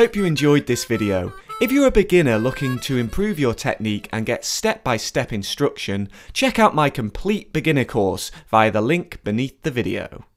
hope you enjoyed this video. If you're a beginner looking to improve your technique and get step-by-step instruction, check out my complete beginner course via the link beneath the video.